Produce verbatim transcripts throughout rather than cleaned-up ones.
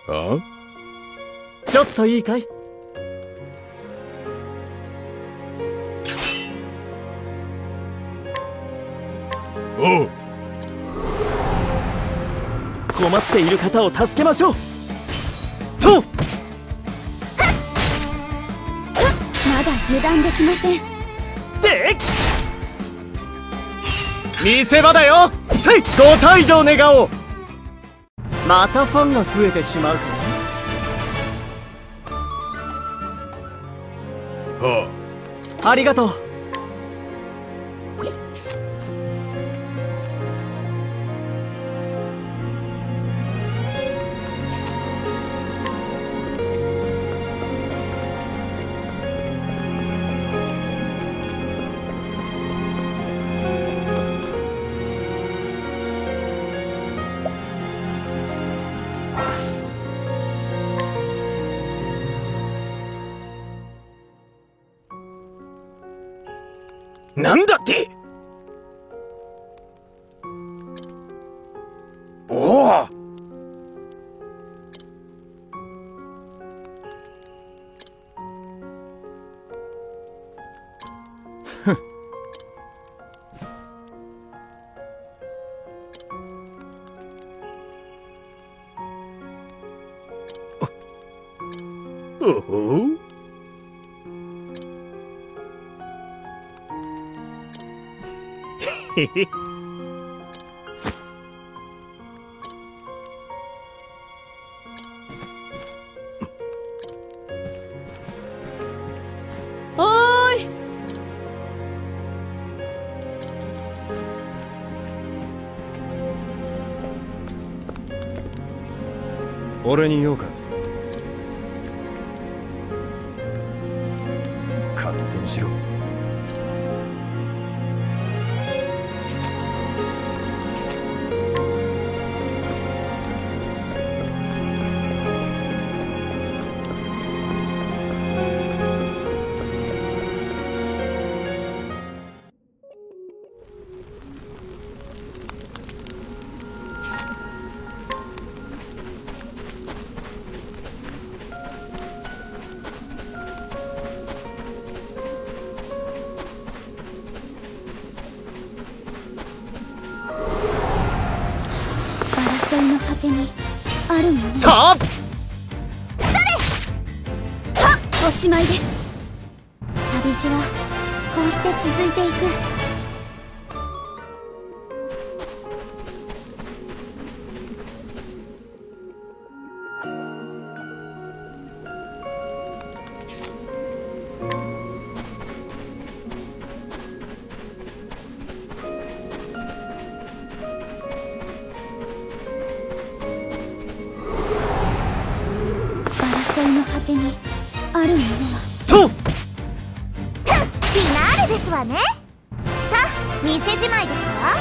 あ？ ちょっといいかい？ おう。 困っている方を助けましょう。とまだ油断できません。 で見せ場だよ。せいご退場願おう。またファンが増えてしまうかな。はあ。ありがとう。 なんだって。おお。 ふっ。 おお。へへ。 おーい。 俺に言おうか。勝手にしろ。 争いの果てにあるもの。 たっ。 おしまいです。旅路はこうして続いていく。争いの果てにあるものはとフィナーレですわね。さあ店じまいですわ。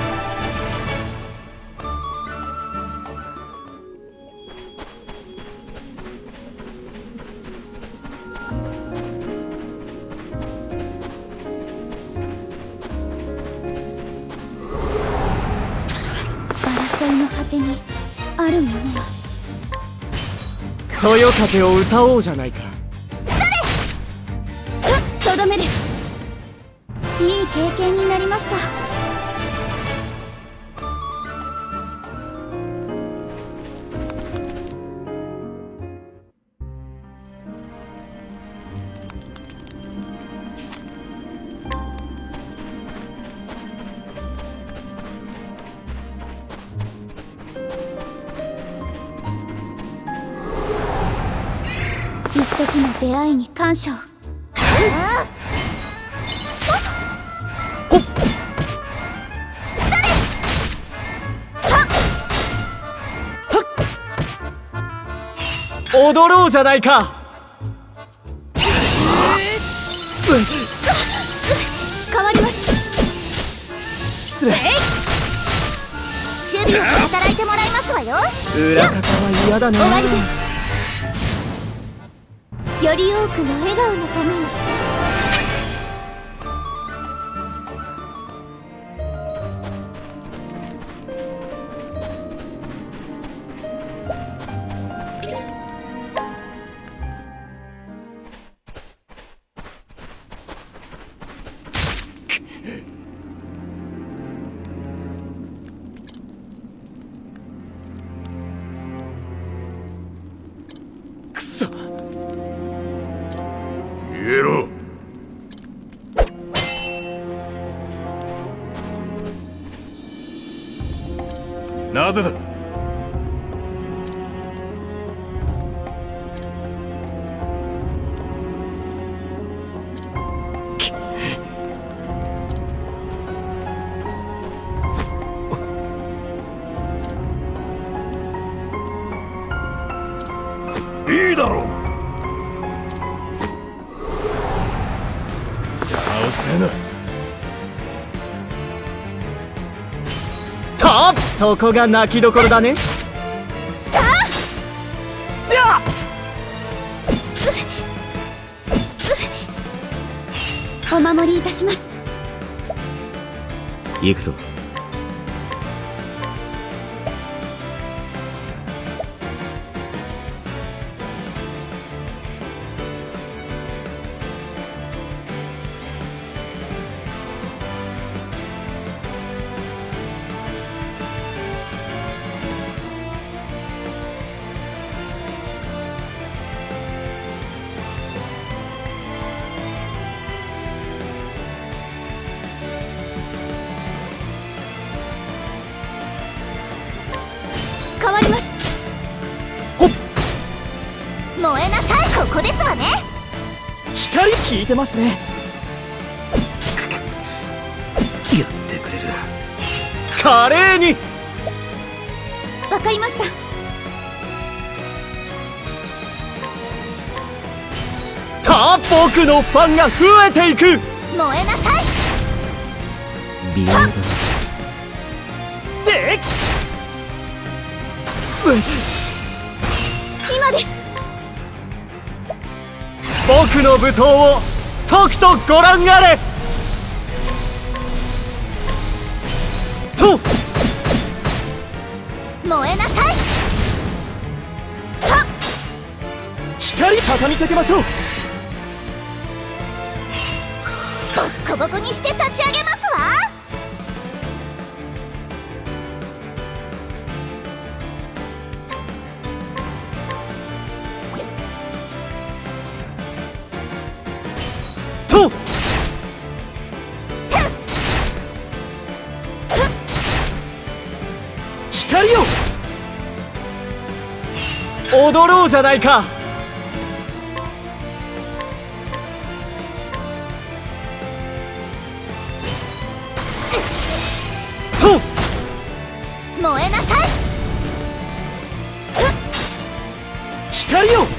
争いの果てにあるものはそよ風を歌おうじゃないか。 とどめです。いい経験になりました。一時の出会いに感謝を。 踊ろうじゃないか。 変わります。 失礼。 守備を働いてもらいますわよ。 裏方は嫌だね。 終わりです。より多くの笑顔のために。 消えろ。なぜだ。いいだろう。邪魔をするな。 たっそこが泣きどころだね。じゃあお守りいたします。 行くぞ。 変わります。 燃えなさい。ここですわね。 光効いてますね。 やってくれる。 華麗に。 わかりました。 たっ僕のファンが増えていく。 燃えなさい。 ビヨンドで今です。 僕の舞踏をとくとご覧あれ。と燃えなさい。 はっ光畳みかけましょう。 ボッコボコにして差し上げますわ。 と光よ踊ろうじゃないか。と燃えなさい。 光よ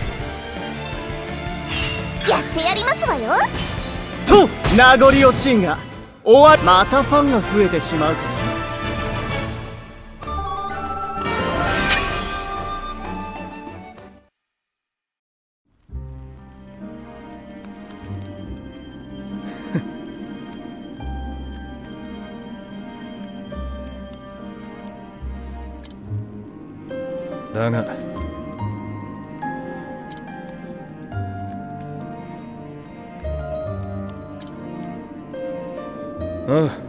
やってやりますわよ。 と名残惜しいが終わり。またファンが増えてしまうから。 だがああ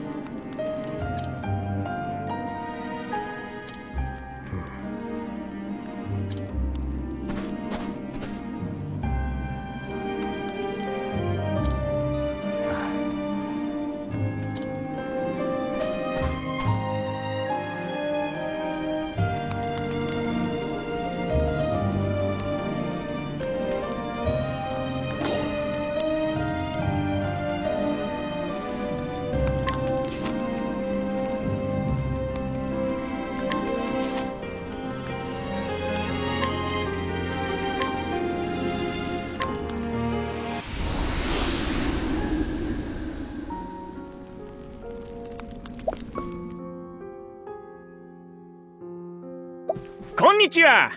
こんにちは。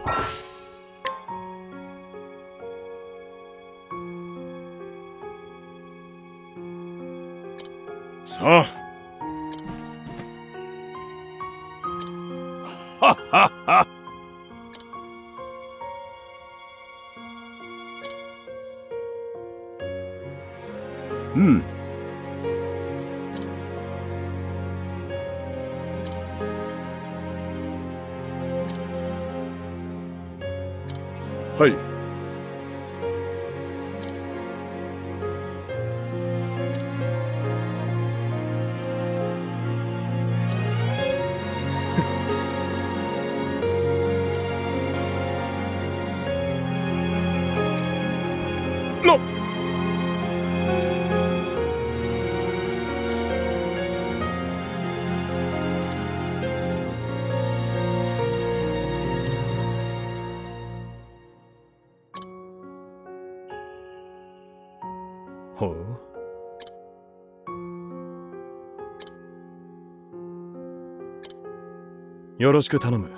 さあ。はっはっは。うん。はい。のほう。よろしく頼む。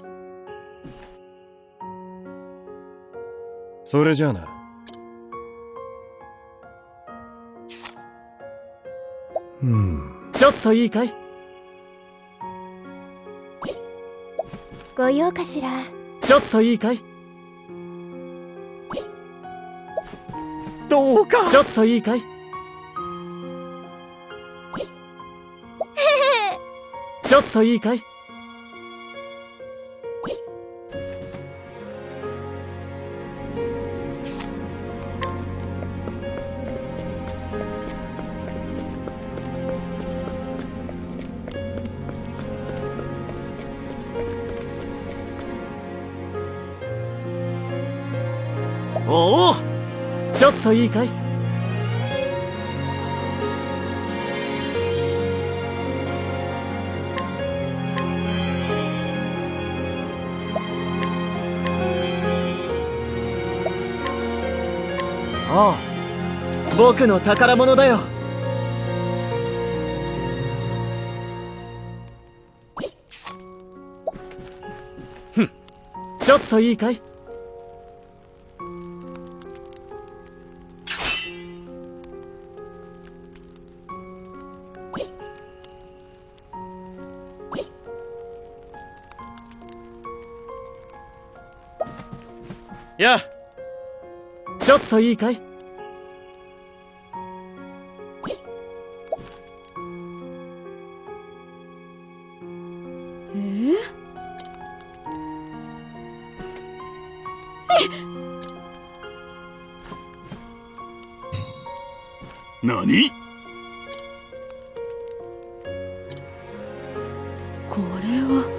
それじゃあな。うん。 ちょっといいかい？ ご用かしら。 ちょっといいかい？ どうか。 ちょっといいかい？ちょっといいかい？おお、ちょっといいかい？ああ、僕の宝物だよ。ふん、ちょっといいかい？やあ、ちょっといいかい？ えー、 何？ これは。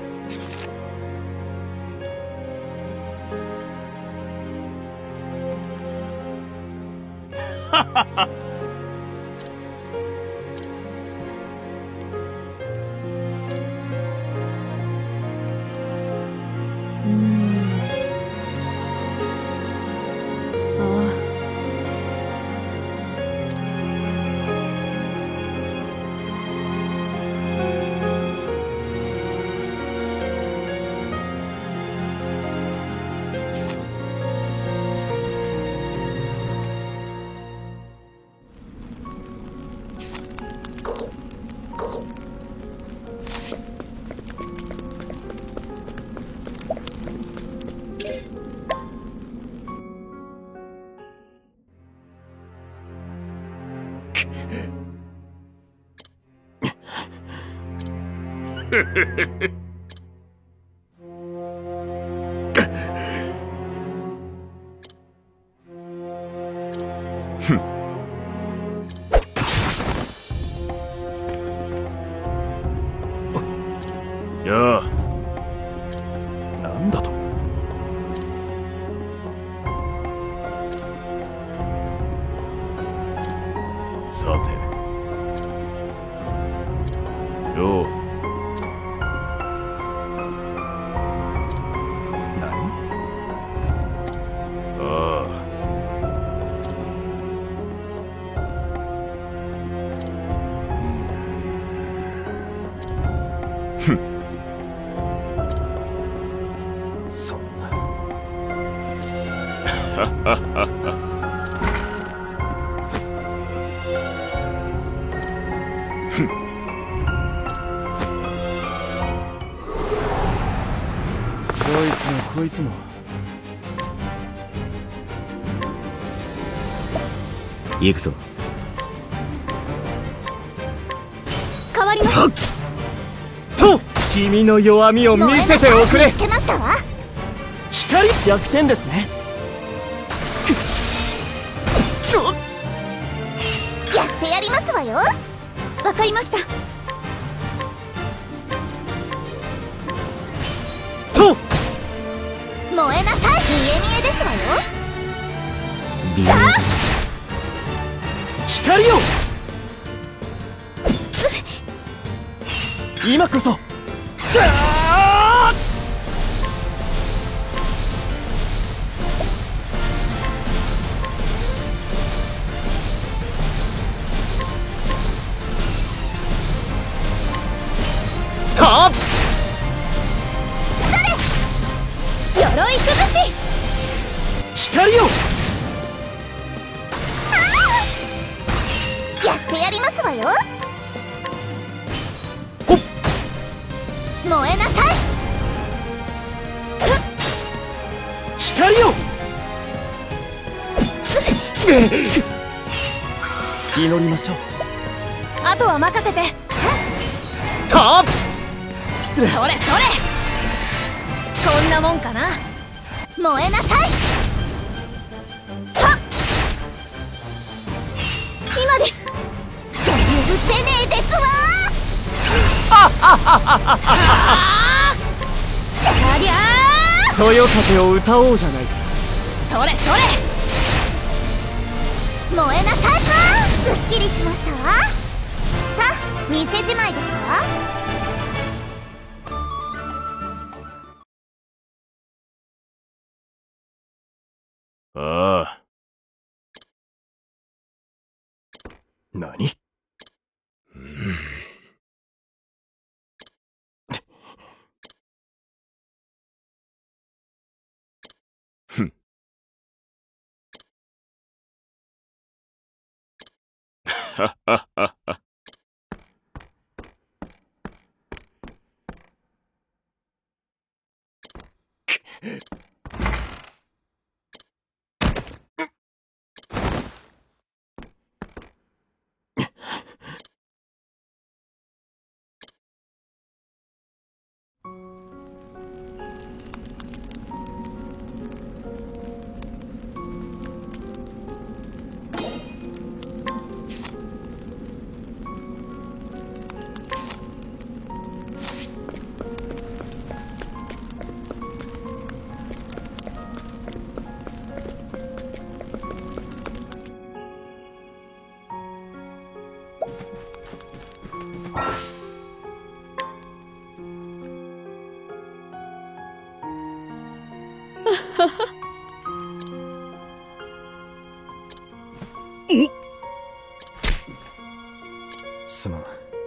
ははは。 うーん。ああ。 やあ、なんだと？さて、よう。何？ああ。ふん。そんこいつもこいつも。行くぞ。 変わります。 と君の弱みを見せておくれ。 見つけましたわ。 光弱点ですね。 やってやりますわよ。 わかりました。 と燃えなさい。見え見えですわよ。 ビー光よ。今こそ。たっ鎧崩し。 光よ。 やってやりますわよ。 ほっ燃えなさい。 光よ。祈りましょう。 あとは任せて。 たっ失礼。 それそれ。こんなもんかな。 燃えなさい。 はっ今です。 許せねえですわ。 ありゃー。 そよ風を歌おうじゃないか。 それそれ。 燃えなさい。すっきりしましたわ。さあ店じまいですわ。 ああ。 何？ ふん。はははは。 すまん。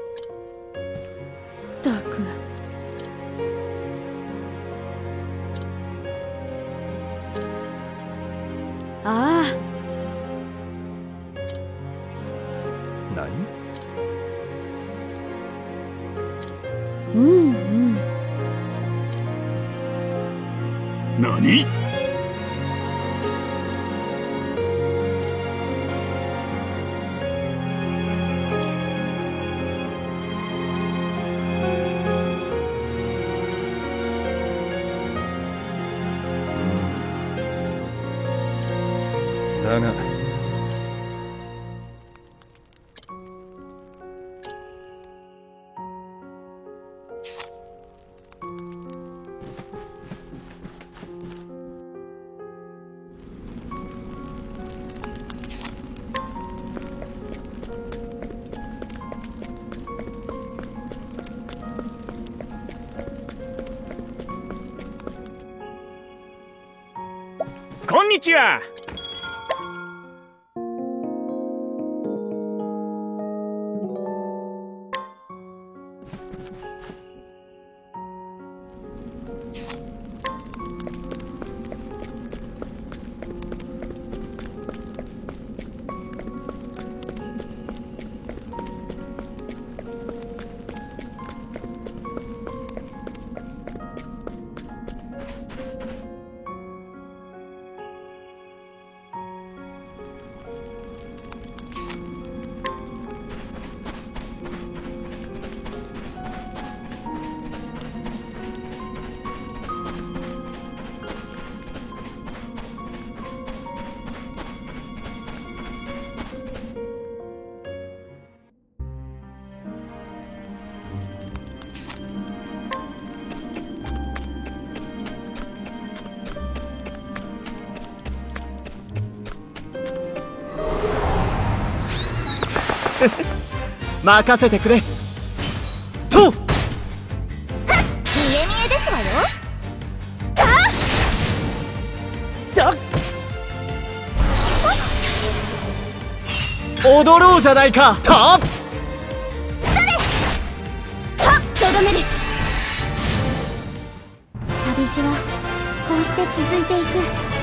ったく。ああ。 何？ うんうん。 何？ だがこんにちは。 任せてくれと。 見え見えですわよ。 だ踊ろうじゃないか。たっはっとどめです。旅路はこうして続いていく。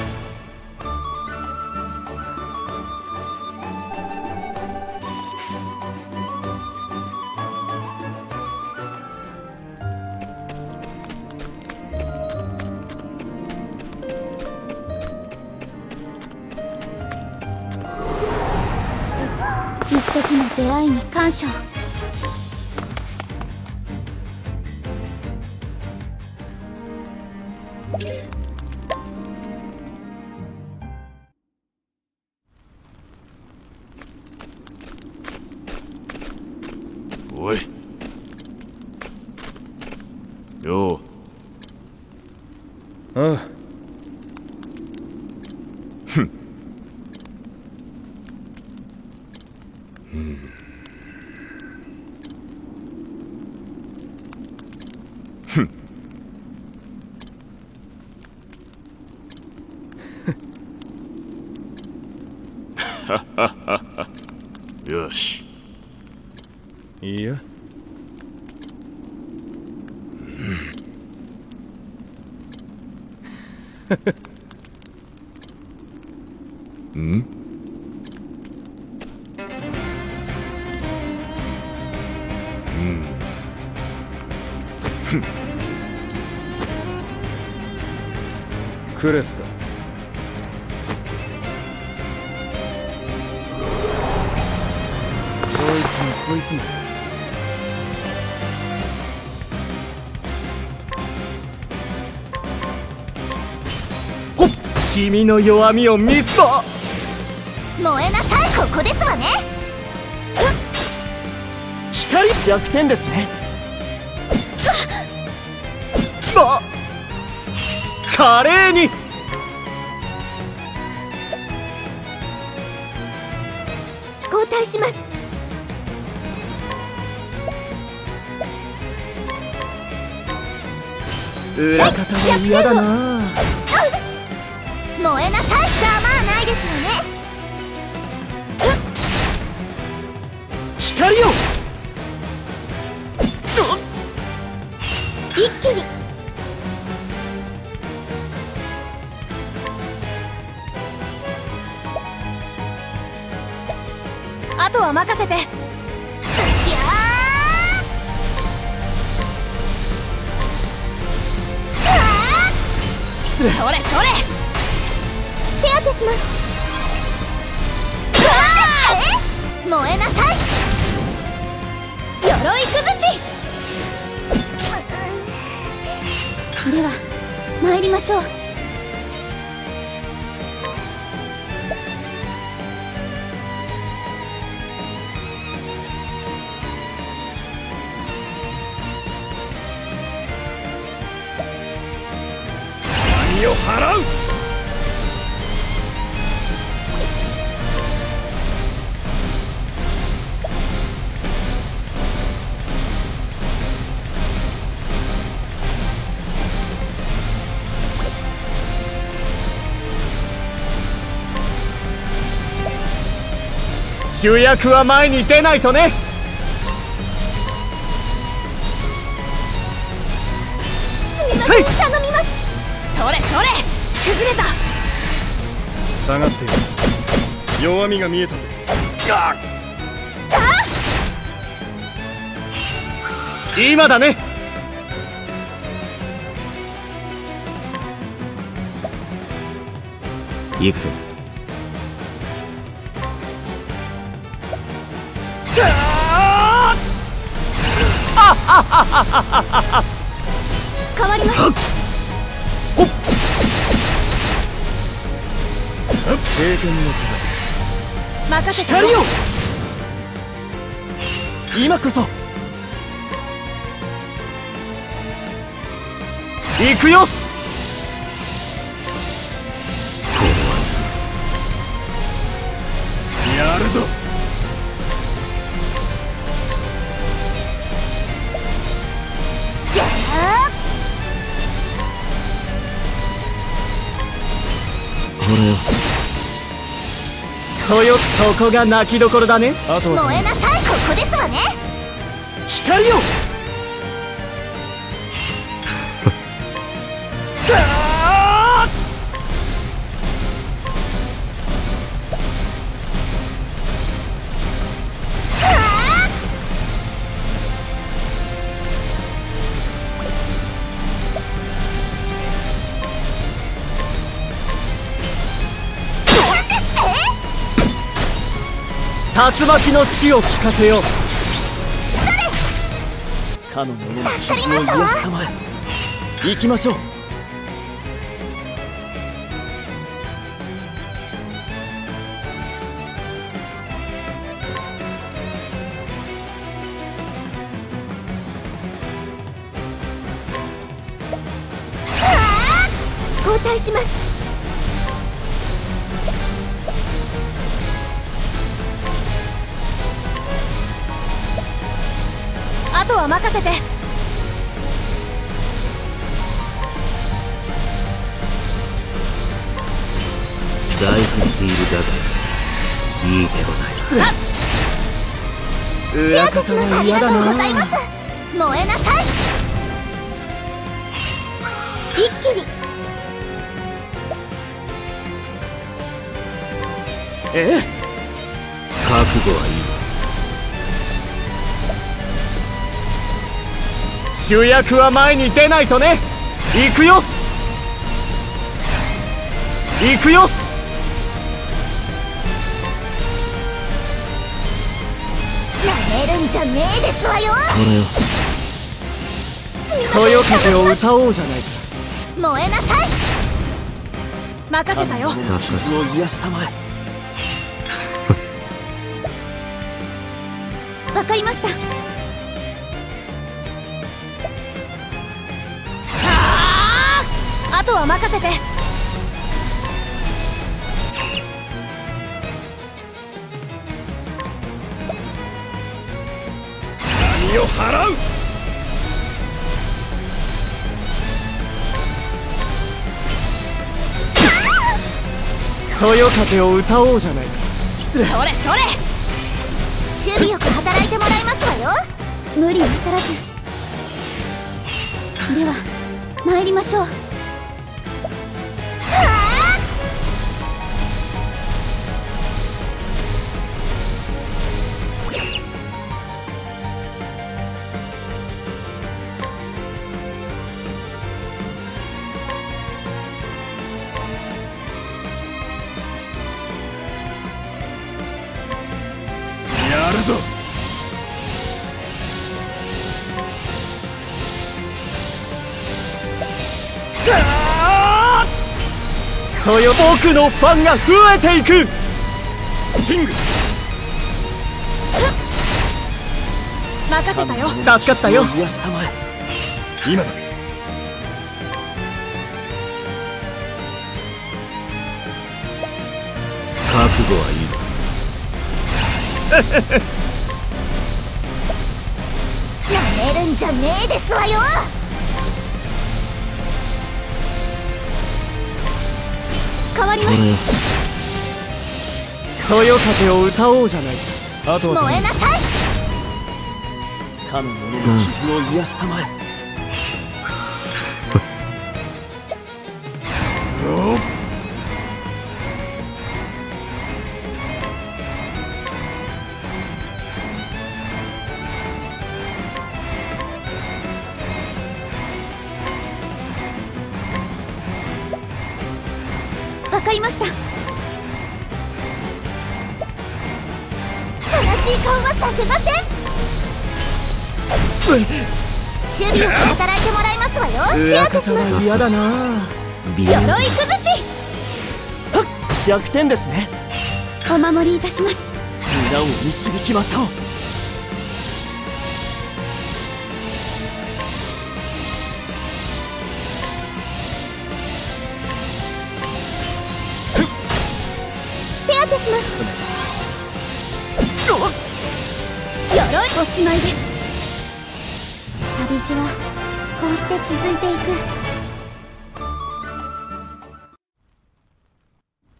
一時の出会いに感謝を。 おいよう。 ああ。 ふん。うんふん。よし。 いいや。 うん。うんふん。 クレスだ。こいつもこいつも。 ほっ、君の弱みを見すと。 燃えなさい。ここですわね。 光弱点ですね。ま華麗に。 交代します。 裏方は嫌だな。 燃えなさい。ざまあないですわね。 光よ。 一気に。 あとは任せて。いや失礼。 それそれ。 手当てします。 燃えなさい。鎧崩し。 では参りましょう。 闇を払う。 主役は前に出ないとね。 すみません、頼みます。 それそれ。崩れた。 下がっている。弱みが見えたぜ。 今だね。 行くぞ。 変わります。 経験の差だ。 任せて。 光よ。今こそ。行くよ。 やるぞ。 れよ。 そよ、そこが泣きどころだね。 あとは燃えなさい。ここですわね。 光よ。竜巻の死を聞かせよう。かの者の傷を癒したまえ。行きましょう。 交代します。あとは任せて。 ライフスティールダガー、いい手応え。 失礼。裏方は嫌だありがとうございまな。 す。燃えなさい。 一気に。 ええ、 覚悟はいいわ。 主役は前に出ないとね。行くよ行くよ。 やめるんじゃねえですわよ。 これよ。 そよ風を歌おうじゃないか。 燃えなさい。 任せたよ。 傷を癒したまえ。 わかりました。あとは任せて。 何を払う。 そよ風を歌おうじゃないか。失礼。 それそれ。守備よく働いてもらいますわよ。 無理なさらず。では参りましょう。 やるぞ。 そよ、僕のファンが増えていく。 スティング。 任せたよ。 助かったよ。癒したまえ。 今だ。 覚悟はいいわ。 やめるんじゃねえですわよ。 変わります。 これよ。 そよ風を歌おうじゃないか。 あとは燃えなさい。 かの者の傷を癒したまえ。 おっ。 わかりました。 悲しい顔はさせません。守備よく働いてもらいますわよ。 裏方は嫌だな。 ビヨンド鎧崩し。 弱点ですね。 お守りいたします。 皆を導きましょう。 手当てします。鎧おしまいです。旅路はこうして続いていく。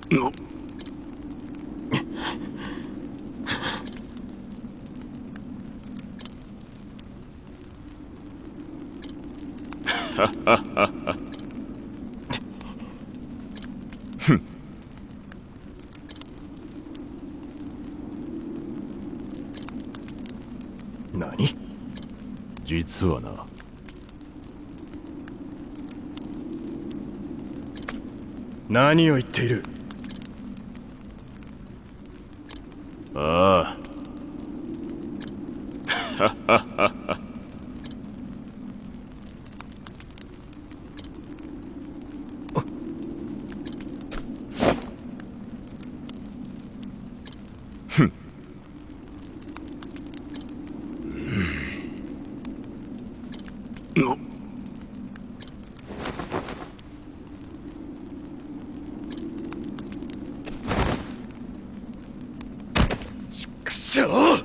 何？実はな。何を言っている？ああ。ふん。くそー！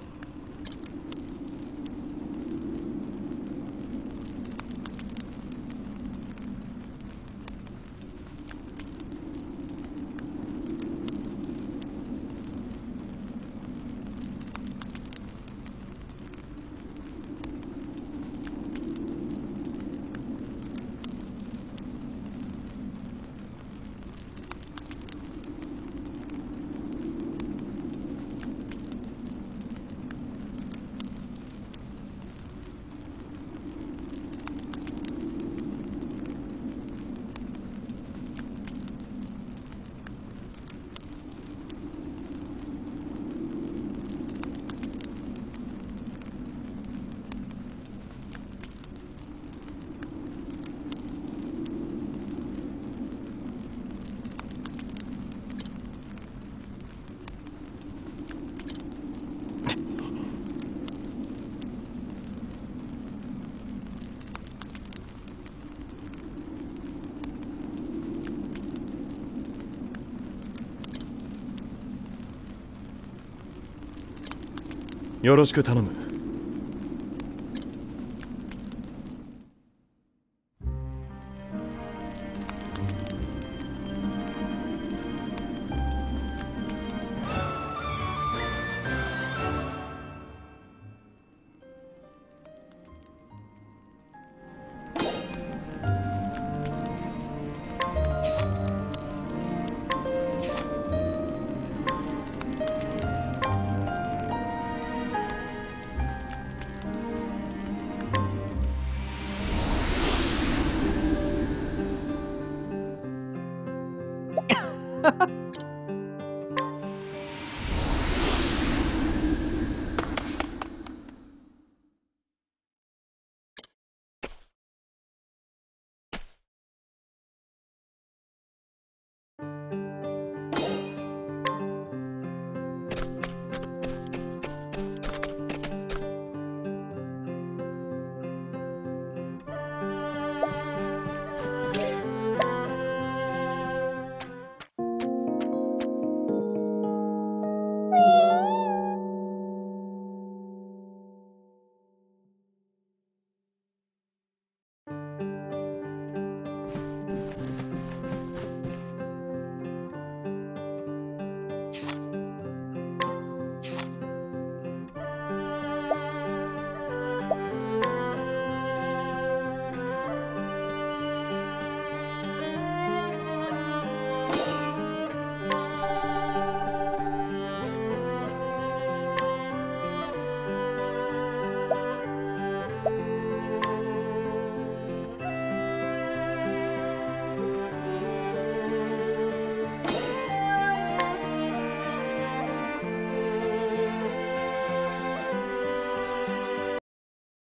よろしく頼む。